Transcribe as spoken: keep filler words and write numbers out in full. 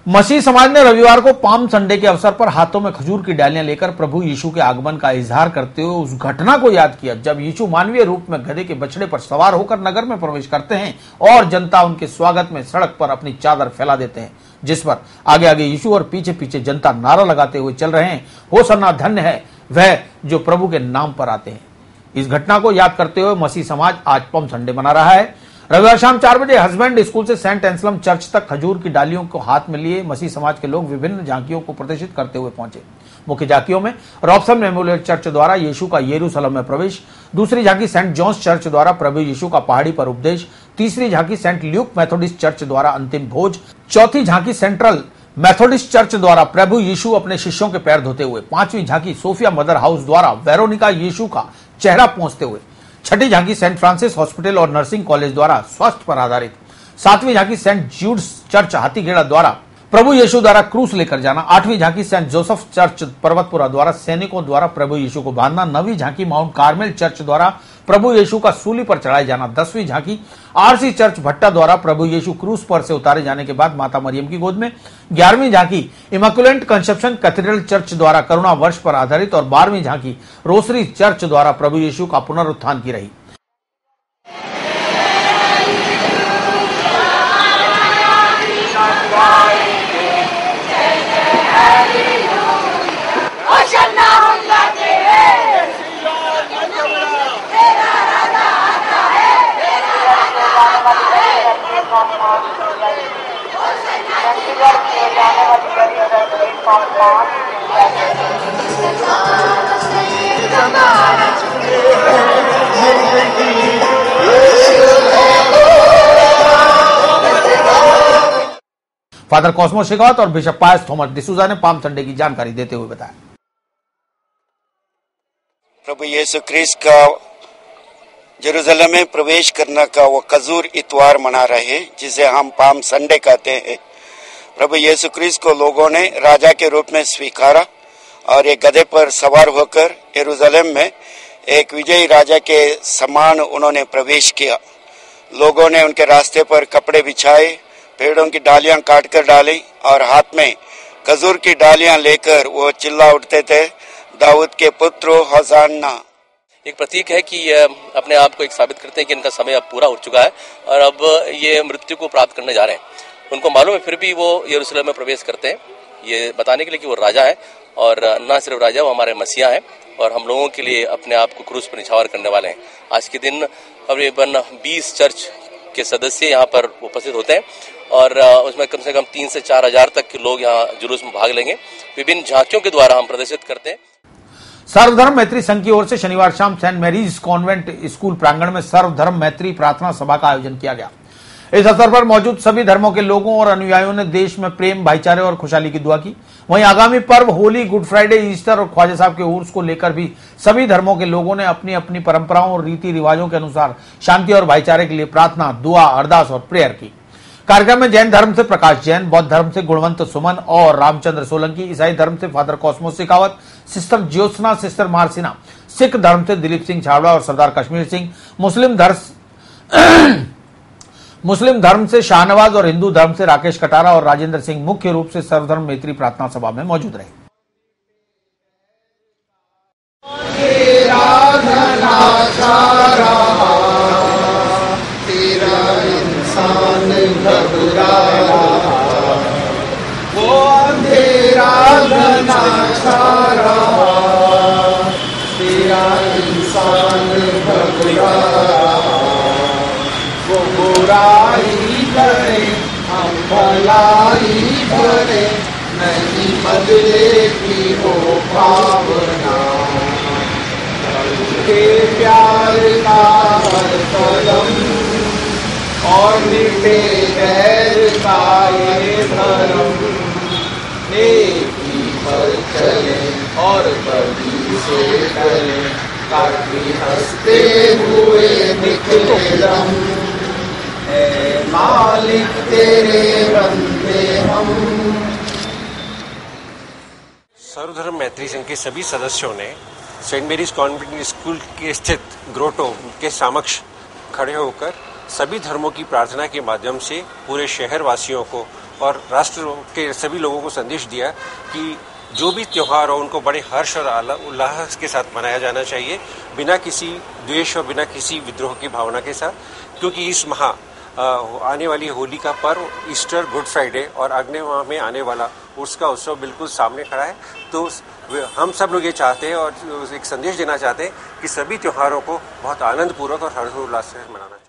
मसीह समाज ने रविवार को पाम संडे के अवसर पर हाथों में खजूर की डालियां लेकर प्रभु यीशु के आगमन का इजहार करते हुए उस घटना को याद किया जब यीशु मानवीय रूप में गधे के बछड़े पर सवार होकर नगर में प्रवेश करते हैं और जनता उनके स्वागत में सड़क पर अपनी चादर फैला देते हैं, जिस पर आगे आगे यीशु और पीछे पीछे जनता नारा लगाते हुए चल रहे हैं, होसन्ना धन्य है वह जो प्रभु के नाम पर आते हैं। इस घटना को याद करते हुए मसीह समाज आज पाम संडे मना रहा है। रविवार शाम चार बजे हस्बैंड स्कूल से सेंट एंसलम चर्च तक खजूर की डालियों को हाथ में लिए मसीह समाज के लोग विभिन्न झांकियों को प्रदर्शित करते हुए पहुंचे। मुख्य झांकियों में रॉबसन मेमोरियल चर्च द्वारा यीशु का यरूशलेम में प्रवेश, दूसरी झांकी सेंट जॉन्स चर्च द्वारा प्रभु यीशु का पहाड़ी पर उपदेश, तीसरी झांकी सेंट ल्यूक मेथोडिस्ट चर्च द्वारा अंतिम भोज, चौथी झांकी सेंट्रल मेथोडिस्ट चर्च द्वारा प्रभु यीशु अपने शिष्यों के पैर धोते हुए, पांचवी झांकी सोफिया मदर हाउस द्वारा वेरोनिका यीशु का चेहरा पहुंचते हुए, छठी झांकी सेंट फ्रांसिस हॉस्पिटल और नर्सिंग कॉलेज द्वारा स्वास्थ्य पर आधारित, सातवीं झांकी सेंट ज्यूड्स चर्च हाथीगेड़ा द्वारा प्रभु यीशु द्वारा क्रूस लेकर जाना, आठवीं झांकी सेंट जोसेफ चर्च पर्वतपुरा द्वारा सैनिकों द्वारा प्रभु यीशु को बांधना, नवीं झांकी माउंट कार्मेल चर्च द्वारा प्रभु यीशु का सूली पर चढ़ाए जाना, दसवीं झांकी आरसी चर्च भट्टा द्वारा प्रभु यीशु क्रूस पर से उतारे जाने के बाद माता मरियम की गोद में, ग्यारहवीं झांकी इमैकुलेट कंसेप्शन कैथेड्रल चर्च द्वारा करुणा वर्ष पर आधारित और बारहवीं झांकी रोसरी चर्च द्वारा प्रभु यीशु का पुनरुत्थान की रही। फादर कॉस्मो शेखावत और बिशप पायस थॉमस डिसूजा ने पाम संडे की जानकारी देते हुए बताया। प्रभु यीशु क्रिस्ट का यरूशलेम में प्रवेश करने का वो खजूर इतवार मना रहे हैं, जिसे हम पाम संडे कहते हैं। प्रभु यीशु क्रिस्ट को लोगों ने राजा के रूप में स्वीकारा और एक गधे पर सवार होकर यरूशलेम में एक विजयी राजा के समान उन्होंने प्रवेश किया। लोगों ने उनके रास्ते पर कपड़े बिछाए, पेड़ों की डालियां काट कर डाली और हाथ में खजूर की डालियां लेकर वो चिल्ला उठते थे, दाऊद के पुत्र होसाना। एक प्रतीक है कि अपने आप को एक साबित करते हैं कि इनका समय अब पूरा हो चुका है और अब ये मृत्यु को प्राप्त करने जा रहे हैं। उनको मालूम है, फिर भी वो यरूशलेम में प्रवेश करते हैं, ये बताने के लिए कि वो राजा है और न सिर्फ राजा, वो हमारे मसीहा हैं और हम लोगों के लिए अपने आप को क्रूस पर निछावर करने वाले हैं। आज के दिन करीबन बीस चर्च के सदस्य यहाँ पर उपस्थित होते हैं और उसमें कम से कम तीन से चार हजार तक के लोग यहाँ जुलूस में भाग लेंगे। विभिन्न झांकियों के द्वारा हम प्रदर्शित करते हैं। सर्वधर्म मैत्री संघ की ओर से शनिवार शाम सेंट मैरीज कॉन्वेंट स्कूल प्रांगण में सर्वधर्म मैत्री प्रार्थना सभा का आयोजन किया गया। इस अवसर पर मौजूद सभी धर्मों के लोगों और अनुयायियों ने देश में प्रेम, भाईचारे और खुशहाली की दुआ की। वहीं आगामी पर्व होली, गुड फ्राइडे, ईस्टर और ख्वाजा साहब के उर्स को लेकर भी सभी धर्मों के लोगों ने अपनी अपनी परंपराओं और रीति रिवाजों के अनुसार शांति और भाईचारे के लिए प्रार्थना, दुआ, अरदास और प्रेयर की। कार्यक्रम में जैन धर्म से प्रकाश जैन, बौद्ध धर्म से गुणवंत सुमन और रामचंद्र सोलंकी, ईसाई धर्म से father Cosmo Shekhawat, sister Jyotsna, sister Marcina, सिख धर्म से दिलीप सिंह छावड़ा और सरदार कश्मीर सिंह, मुस्लिम धर्म मुस्लिम धर्म से शाहनवाज और हिंदू धर्म से राकेश कटारा और राजेंद्र सिंह मुख्य रूप से सर्वधर्म मैत्री प्रार्थना सभा में मौजूद रहे। बुराई करे हम भलाई करे, नहीं बदले की हो भावना, के प्यार का हर कदम और मिटे गैर का ये धर्म, नेकी पर चले और बदी से डरे, ताकि हंसते हुए निकले दम, मालिक तेरे बंदे हम। सर्वधर्म मैत्री संघ के सभी सदस्यों ने सेंट मेरीज कॉन्वेंट स्कूल के स्थित ग्रोटो के समक्ष खड़े होकर सभी धर्मों की प्रार्थना के माध्यम से पूरे शहर वासियों को और राष्ट्र के सभी लोगों को संदेश दिया कि जो भी त्यौहार हो उनको बड़े हर्ष और उल्लास के साथ मनाया जाना चाहिए, बिना किसी द्वेष और बिना किसी विद्रोह की भावना के साथ, क्योंकि इस माह आने वाली होली का पर्व, ईस्टर, गुड फ्राइडे और अगले माह में आने वाला उसका उत्सव बिल्कुल सामने खड़ा है। तो हम सब लोग ये चाहते हैं और एक संदेश देना चाहते हैं कि सभी त्योहारों को बहुत आनंदपूर्वक और हर्षोल्लास से मनाना है।